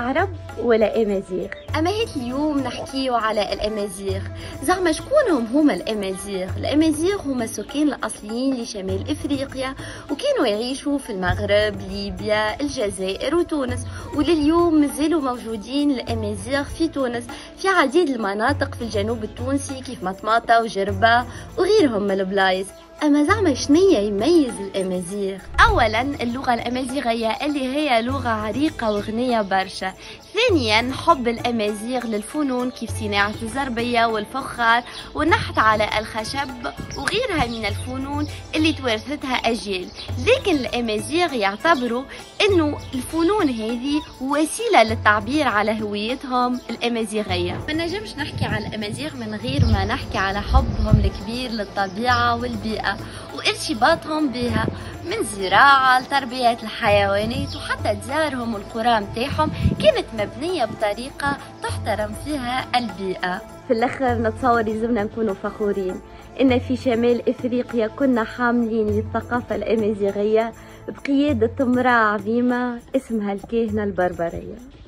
عرب ولا أمازيغ؟ أما هيك اليوم نحكيو على الأمازيغ. زعما شكونهم هما الأمازيغ؟ الأمازيغ هما السكان الأصليين لشمال إفريقيا، وكانوا يعيشوا في المغرب، ليبيا، الجزائر وتونس، ولليوم مازالوا موجودين الأمازيغ في تونس في عديد المناطق في الجنوب التونسي كيف مطماطة وجربة وغيرهم من البلايص. أما زعما شنيا يميز الأمازيغ؟ أولا اللغة الأمازيغية اللي هي لغة عريقة وغنية برشا. ثانيا حب الأمازيغ للفنون كيف صناعة الزربية والفخار والنحت على الخشب وغيرها من الفنون اللي تورثتها أجيال. لكن الأمازيغ يعتبروا أنه الفنون هذه وسيلة للتعبير على هويتهم الأمازيغية. ما نجمش نحكي على الأمازيغ من غير ما نحكي على حبهم الكبير للطبيعة والبيئة وارتباطهم بها، من زراعة لتربية الحيوانات وحتى ديارهم والقرى متاعهم كانت مبنية بطريقة تحترم فيها البيئة. في الأخر نتصور يلزمنا نكونوا فخورين إن في شمال إفريقيا كنا حاملين للثقافة الأمازيغية بقيادة امرأة عظيمة اسمها الكاهنة البربرية.